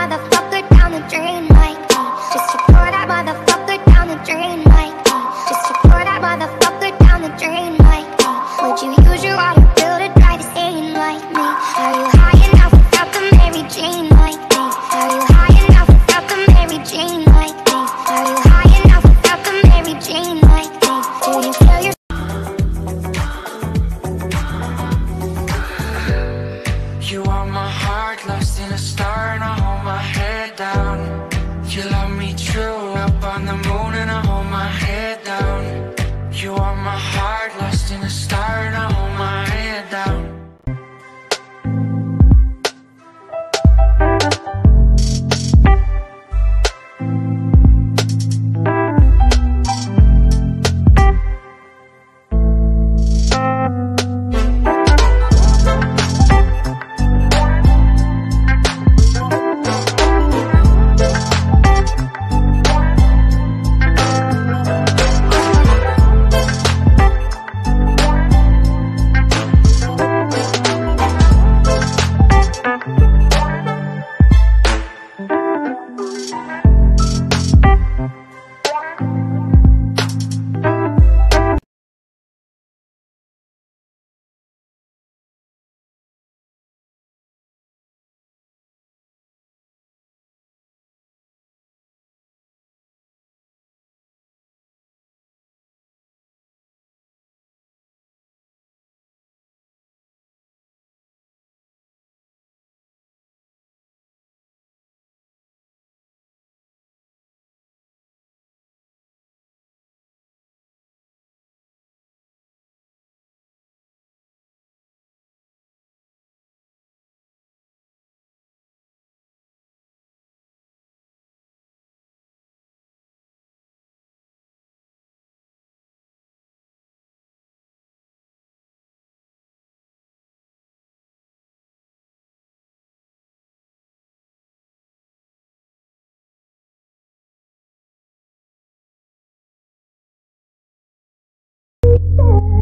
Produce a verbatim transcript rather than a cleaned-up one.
motherfucker down the drain like me. Just to pour that motherfucker down the drain like me. Just to pour that motherfucker down the drain like me. Would you use your water bill to dry the stain like me? Are you high enough without the Mary Jane like me? Are you high enough without the Mary Jane like me? Are you high enough without the Mary Jane like me? Do you feel your You are my heart, lost in a star, and I hold my head down. You love me true, up on the moon, and I hold my head down. You are my heart, lost in a star, and I hold my head down. Thank you.